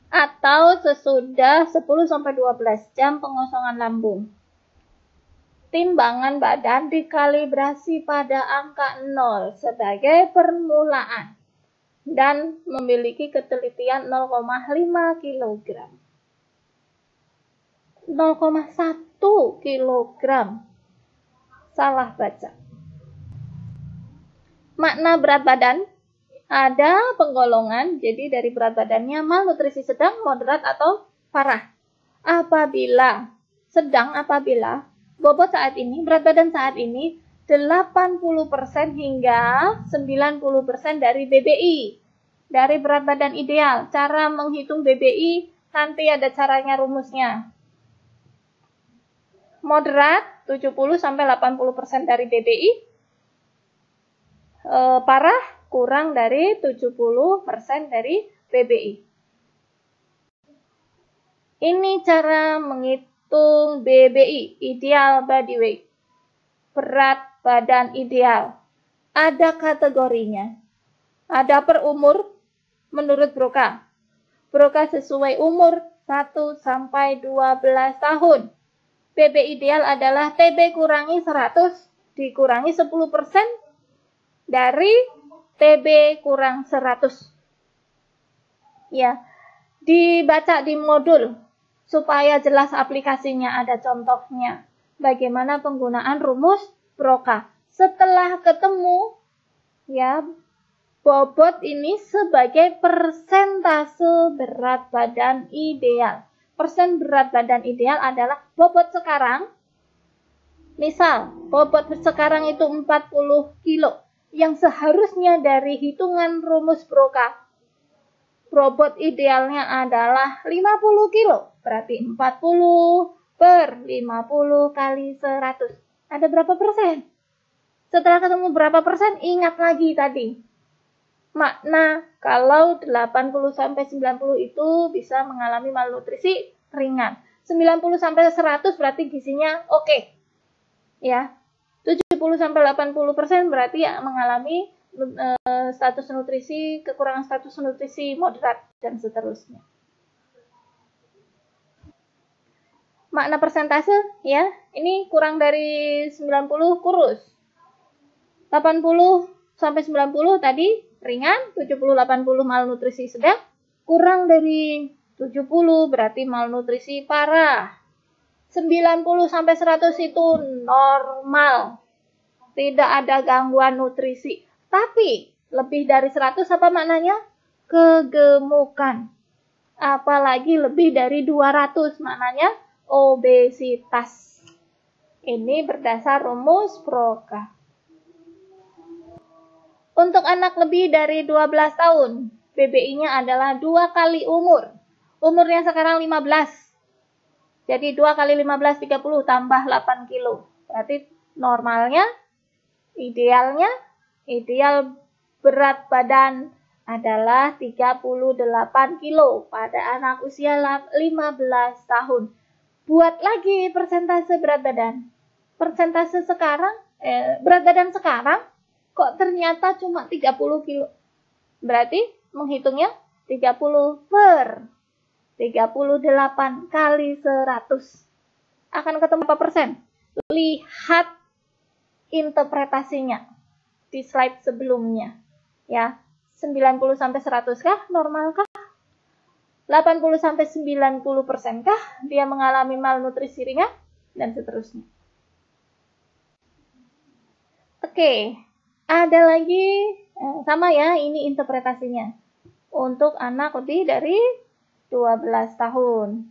atau sesudah sepuluh sampai dua belas jam pengosongan lambung. timbangan badan dikalibrasi pada angka nol sebagai permulaan dan memiliki ketelitian nol koma lima kilogram. nol koma satu kilogram. Salah baca. Makna berat badan, ada penggolongan, jadi dari berat badannya malnutrisi sedang, moderat, atau parah. Apabila sedang, apabila bobot saat ini, berat badan saat ini delapan puluh persen hingga sembilan puluh persen dari B B I, dari berat badan ideal. Cara menghitung B B I nanti ada caranya, rumusnya. Moderat tujuh puluh sampai delapan puluh persen dari B B I, e, parah kurang dari tujuh puluh persen dari B B I. Ini cara menghitung B B I, ideal body weight, berat badan ideal. Ada kategorinya. Ada per umur menurut Broca. Broca sesuai umur satu sampai dua belas tahun. B B ideal adalah T B kurangi seratus dikurangi sepuluh persen dari T B kurang seratus. Ya, dibaca di modul supaya jelas aplikasinya, ada contohnya. Bagaimana penggunaan rumus Broca. Setelah ketemu ya bobot ini sebagai persentase berat badan ideal. Persen berat badan ideal adalah bobot sekarang. Misal, bobot sekarang itu empat puluh kilo. Yang seharusnya dari hitungan rumus Broca, bobot idealnya adalah lima puluh kilo. Berarti empat puluh per lima puluh kali seratus. Ada berapa persen? Setelah ketemu berapa persen, ingat lagi tadi. Makna kalau delapan puluh sampai sembilan puluh itu bisa mengalami malnutrisi ringan. sembilan puluh sampai seratus berarti gizinya oke. Okay. Ya. tujuh puluh sampai delapan puluh persen berarti ya mengalami uh, status nutrisi, kekurangan status nutrisi moderat dan seterusnya. Makna persentase ya, ini kurang dari sembilan puluh kurus. delapan puluh sampai sembilan puluh tadi ringan, tujuh puluh delapan puluh malnutrisi sedang, kurang dari tujuh puluh berarti malnutrisi parah. sembilan puluh sampai seratus itu normal. Tidak ada gangguan nutrisi. Tapi lebih dari seratus apa maknanya? Kegemukan. Apalagi lebih dari dua ratus maknanya obesitas. Ini berdasar rumus Broca. Untuk anak lebih dari dua belas tahun, B B I-nya adalah dua kali umur. Umurnya sekarang lima belas. Jadi dua kali lima belas, tiga puluh tambah delapan kilo. Berarti normalnya, idealnya, ideal berat badan adalah tiga puluh delapan kilo pada anak usia lima belas tahun. Buat lagi persentase berat badan. Persentase sekarang, eh, berat badan sekarang, kok ternyata cuma tiga puluh kilo. Berarti menghitungnya tiga puluh per tiga puluh delapan kali seratus. Akan ketemu berapa persen? Lihat interpretasinya di slide sebelumnya. Ya, sembilan puluh sampai seratus kah? Normal kah? delapan puluh sampai sembilan puluh persen kah dia mengalami malnutrisi ringan? Dan seterusnya. Oke. Ada lagi, eh, sama ya, ini interpretasinya. Untuk anak lebih dari dua belas tahun.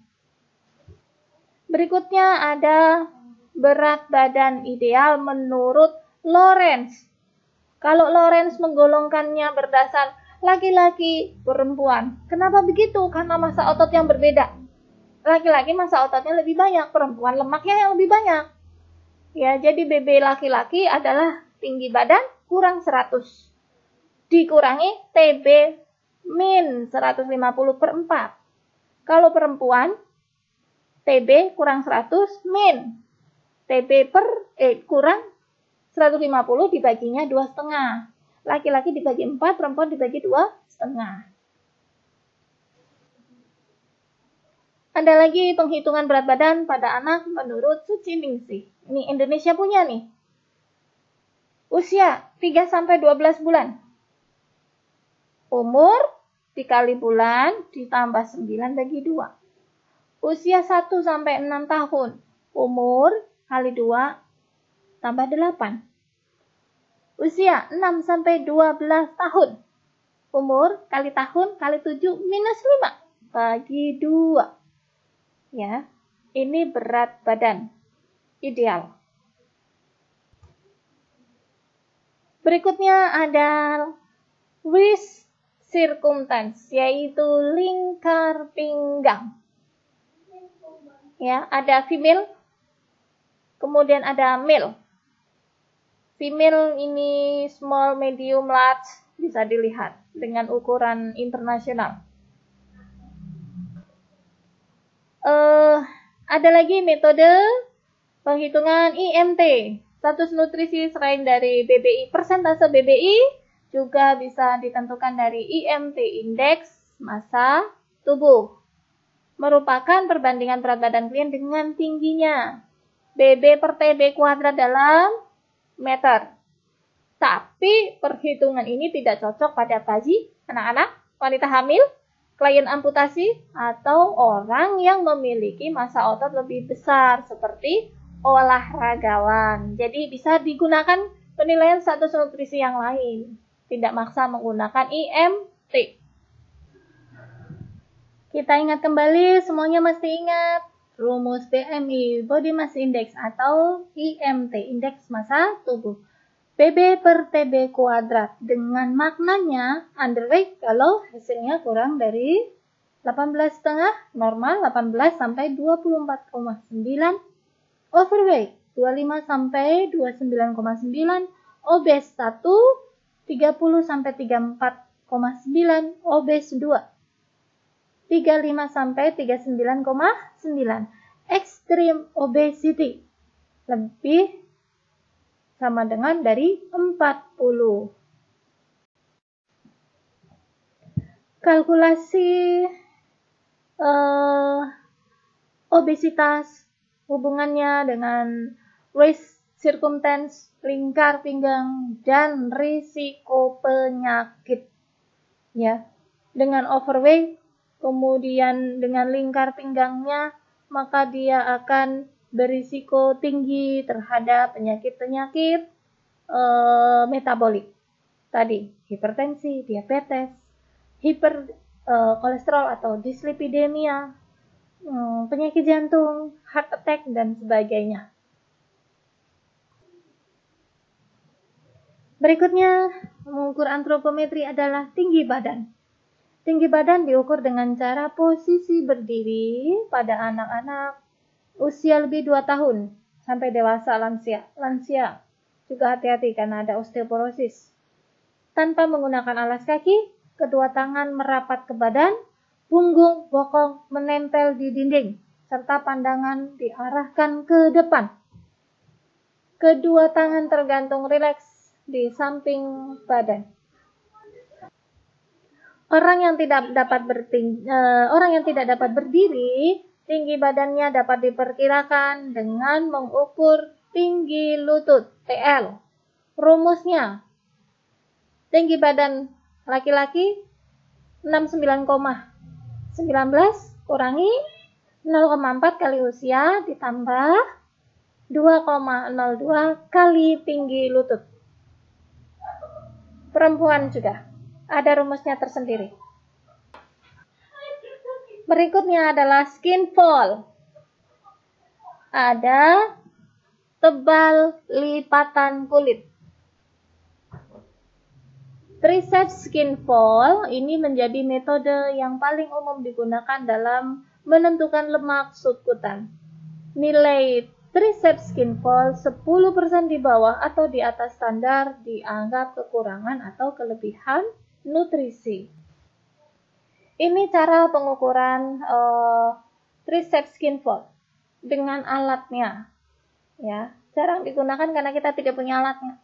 Berikutnya ada berat badan ideal menurut Lorenz. Kalau Lorenz menggolongkannya berdasar laki-laki, perempuan. Kenapa begitu? Karena massa otot yang berbeda. Laki-laki massa ototnya lebih banyak, perempuan lemaknya yang lebih banyak. Ya, jadi B B laki-laki adalah tinggi badan kurang seratus. Dikurangi T B min seratus lima puluh per empat. Kalau perempuan, T B kurang seratus min T B per eh kurang seratus lima puluh dibaginya dua setengah. Laki-laki dibagi empat, perempuan dibagi dua setengah. Ada lagi penghitungan berat badan pada anak menurut Suci Ningsih. Ini Indonesia punya nih. Usia tiga sampai dua belas bulan. Umur dikali bulan ditambah sembilan bagi dua. Usia satu sampai enam tahun. Umur kali dua tambah delapan. Usia enam sampai dua belas tahun. Umur kali tahun kali tujuh minus lima bagi dua. Ya, ini berat badan ideal. Berikutnya ada waist circumference, yaitu lingkar pinggang. Ya, ada female, kemudian ada male. Female ini small, medium, large, bisa dilihat dengan ukuran internasional. Uh, ada lagi metode penghitungan I M T, status nutrisi selain dari B B I, persentase B B I juga bisa ditentukan dari I M T, indeks massa tubuh. Merupakan perbandingan berat badan klien dengan tingginya. B B per T B kuadrat dalam meter. Tapi perhitungan ini tidak cocok pada bayi, anak-anak, wanita hamil, klien amputasi, atau orang yang memiliki massa otot lebih besar seperti olahragawan. Jadi bisa digunakan penilaian status nutrisi yang lain. Tidak maksa menggunakan I M T. Kita ingat kembali, semuanya mesti ingat rumus B M I, Body Mass Index, atau I M T, indeks massa tubuh. B B per T B kuadrat dengan maknanya underweight kalau hasilnya kurang dari delapan belas koma lima, normal delapan belas sampai dua puluh empat koma sembilan, overweight dua puluh lima sampai dua puluh sembilan koma sembilan, obes satu tiga puluh sampai tiga puluh empat koma sembilan, obes dua tiga puluh lima sampai tiga puluh sembilan koma sembilan. Extreme obesity lebih sama dengan dari empat puluh. Kalkulasi uh, obesitas hubungannya dengan waist circumference, lingkar pinggang, dan risiko penyakit. Ya, dengan overweight, kemudian dengan lingkar pinggangnya, maka dia akan berisiko tinggi terhadap penyakit-penyakit e, metabolik. Tadi, hipertensi, diabetes, hiper e, kolesterol atau dislipidemia, e, penyakit jantung, heart attack, dan sebagainya. Berikutnya, mengukur antropometri adalah tinggi badan. Tinggi badan diukur dengan cara posisi berdiri pada anak-anak usia lebih dua tahun sampai dewasa lansia. Lansia juga hati-hati karena ada osteoporosis. Tanpa menggunakan alas kaki, kedua tangan merapat ke badan, punggung bokong menempel di dinding, serta pandangan diarahkan ke depan. Kedua tangan tergantung rileks di samping badan. Orang yang tidak dapat berting, uh, orang yang tidak dapat berdiri, tinggi badannya dapat diperkirakan dengan mengukur tinggi lutut, T L. Rumusnya, tinggi badan laki-laki enam puluh sembilan koma satu sembilan kurangi nol koma empat kali usia ditambah dua koma nol dua kali tinggi lutut. Perempuan juga ada rumusnya tersendiri. Berikutnya adalah skin fold. Ada tebal lipatan kulit. Triceps skin fold ini menjadi metode yang paling umum digunakan dalam menentukan lemak subkutan. Nilai triceps skin fold sepuluh persen di bawah atau di atas standar dianggap kekurangan atau kelebihan nutrisi. Ini cara pengukuran uh, triceps skin fold dengan alatnya. Ya, jarang digunakan karena kita tidak punya alatnya.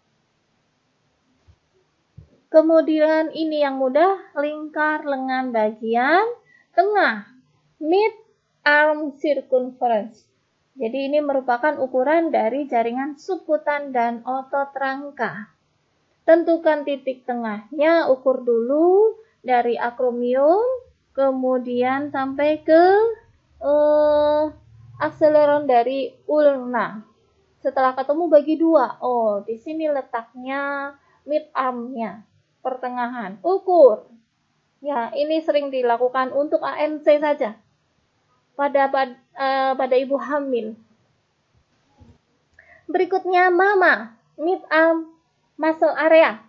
Kemudian ini yang mudah, lingkar lengan bagian tengah, mid arm circumference. Jadi ini merupakan ukuran dari jaringan subkutan dan otot rangka. Tentukan titik tengahnya, ukur dulu dari akromiom, kemudian sampai ke uh, akseleron dari ulna. Setelah ketemu bagi dua. Oh, di sini letaknya mid arm-nya, pertengahan. Ukur. Ya, ini sering dilakukan untuk A N C saja. Pada pada, uh, pada ibu hamil. Berikutnya mama, mid arm muscle area.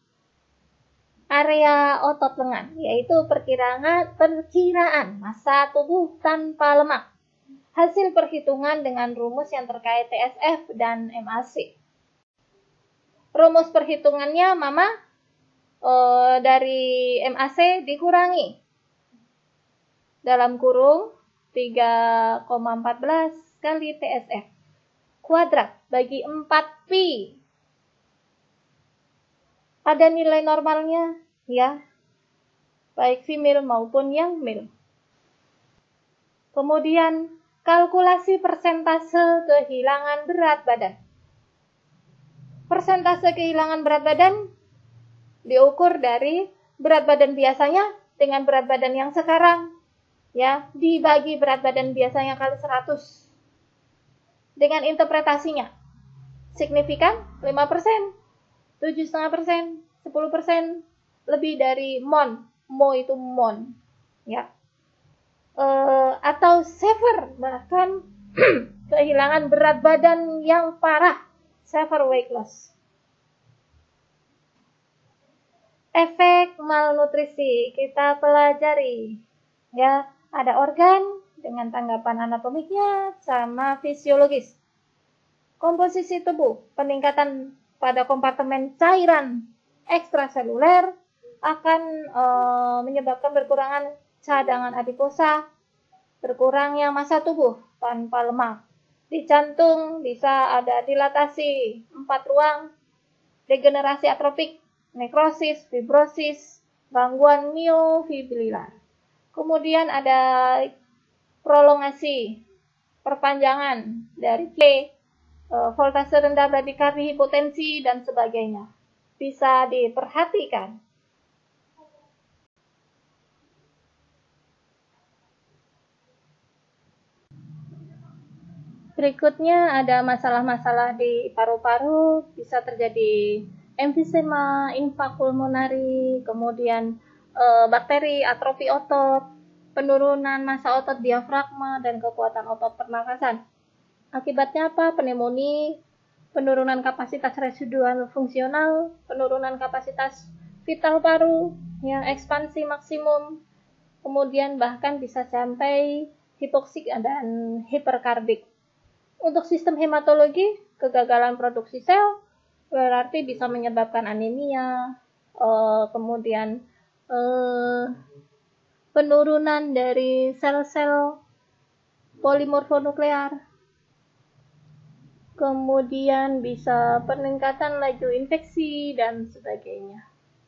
Area otot lengan, yaitu perkiraan perkiraan massa tubuh tanpa lemak. Hasil perhitungan dengan rumus yang terkait T S F dan M A C. Rumus perhitungannya mama uh, dari M A C dikurangi dalam kurung tiga koma satu empat kali T S F kuadrat bagi empat pi. Ada nilai normalnya ya, baik female maupun yang male. Kemudian kalkulasi persentase kehilangan berat badan. Persentase kehilangan berat badan diukur dari berat badan biasanya dengan berat badan yang sekarang, ya, dibagi berat badan biasanya kali seratus. Dengan interpretasinya, signifikan lima persen, tujuh koma lima persen, sepuluh persen, lebih dari mon, mo itu mon, ya, e, atau severe, bahkan kehilangan berat badan yang parah, severe weight loss. Efek malnutrisi kita pelajari, ya, ada organ dengan tanggapan anatomiknya sama fisiologis. Komposisi tubuh, peningkatan pada kompartemen cairan ekstraseluler akan e, menyebabkan berkurangan cadangan adiposa, berkurangnya massa tubuh tanpa lemak. Di jantung bisa ada dilatasi empat ruang, degenerasi atrofik, nekrosis, fibrosis, gangguan miofibrilar. Kemudian ada prolongasi, perpanjangan dari K, voltase rendah bradikardi, hipotensi, dan sebagainya. Bisa diperhatikan. Berikutnya ada masalah-masalah di paru-paru, bisa terjadi emfisema, infak pulmonari, kemudian e, bakteri, atrofi otot, penurunan massa otot diafragma, dan kekuatan otot pernafasan. Akibatnya apa? Pneumonia, penurunan kapasitas residual fungsional, penurunan kapasitas vital paru, yang ekspansi maksimum, kemudian bahkan bisa sampai hipoksik dan hiperkarbik. Untuk sistem hematologi, kegagalan produksi sel berarti bisa menyebabkan anemia, eh, kemudian eh, penurunan dari sel-sel polimorfonuklear, kemudian bisa peningkatan laju infeksi, dan sebagainya.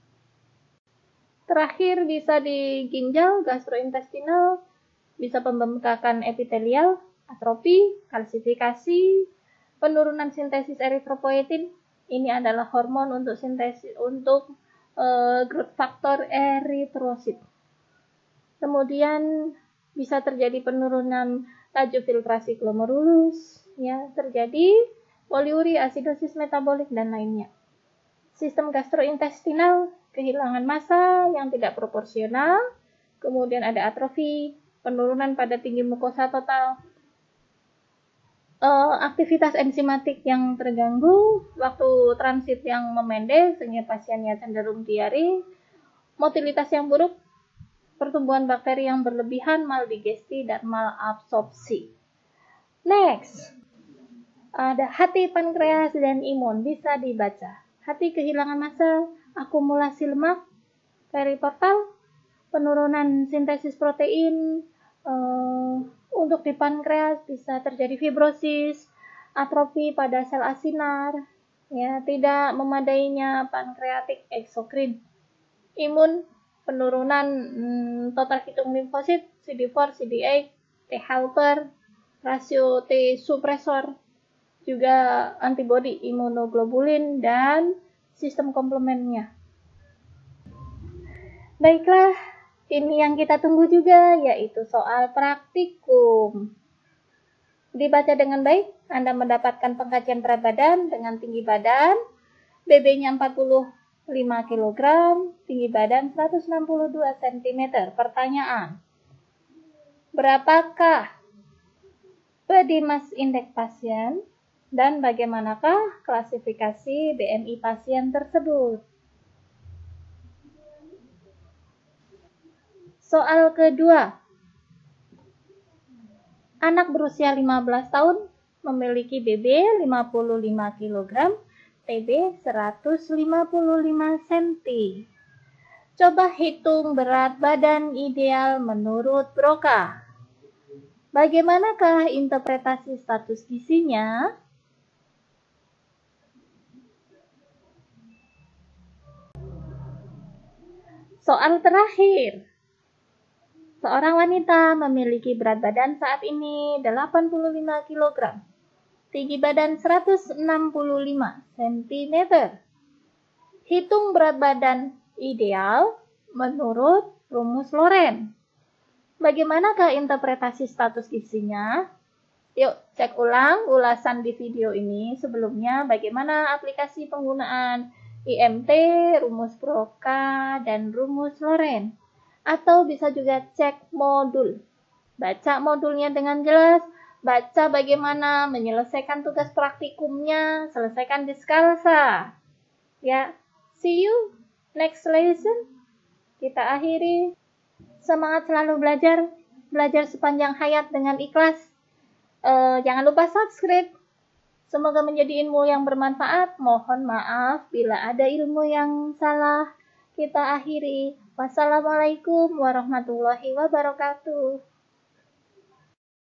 Terakhir bisa di ginjal, gastrointestinal, bisa pembengkakan epitelial, atrofi, kalsifikasi, penurunan sintesis eritropoietin. Ini adalah hormon untuk sintesis untuk uh, growth factor eritrosit. Kemudian bisa terjadi penurunan laju filtrasi glomerulus, ya, terjadi poliuri, asidosis metabolik, dan lainnya. Sistem gastrointestinal, kehilangan massa yang tidak proporsional, kemudian ada atrofi, penurunan pada tinggi mukosa total, uh, aktivitas enzimatik yang terganggu, waktu transit yang memendek sehingga pasiennya cenderung diare, motilitas yang buruk, pertumbuhan bakteri yang berlebihan, maldigesti, dan malabsorpsi. Next, ada hati, pankreas, dan imun, bisa dibaca. Hati kehilangan massa, akumulasi lemak, periportal, penurunan sintesis protein. Uh, untuk di pankreas bisa terjadi fibrosis, atrofi pada sel asinar, ya, tidak memadainya pankreatik eksokrin. Imun, penurunan hmm, total hitung limfosit, C D empat, C D delapan, T T helper, rasio T supresor, juga antibodi imunoglobulin, dan sistem komplemennya. Baiklah, ini yang kita tunggu juga, yaitu soal praktikum. Dibaca dengan baik, Anda mendapatkan pengkajian berat badan dengan tinggi badan, B B-nya empat puluh lima kilogram, tinggi badan seratus enam puluh dua sentimeter. Pertanyaan, berapakah body mass index pasien dan bagaimanakah klasifikasi B M I pasien tersebut? Soal kedua, anak berusia lima belas tahun memiliki B B lima puluh lima kilogram, T B seratus lima puluh lima sentimeter. Coba hitung berat badan ideal menurut Broca. Bagaimanakah interpretasi status gizinya? Soal terakhir. Seorang wanita memiliki berat badan saat ini delapan puluh lima kilogram, tinggi badan seratus enam puluh lima sentimeter. Hitung berat badan ideal menurut rumus Lorenz. Bagaimanakah interpretasi status gizinya? Yuk, cek ulang ulasan di video ini sebelumnya bagaimana aplikasi penggunaan I M T, rumus Broca, dan rumus Lorenz. Atau bisa juga cek modul. Baca modulnya dengan jelas, baca bagaimana menyelesaikan tugas praktikumnya, selesaikan di Scalza. Ya, see you next lesson. Kita akhiri. Semangat selalu belajar, belajar sepanjang hayat dengan ikhlas. Uh, jangan lupa subscribe. Semoga menjadi ilmu yang bermanfaat. Mohon maaf bila ada ilmu yang salah. Kita akhiri. Wassalamualaikum warahmatullahi wabarakatuh.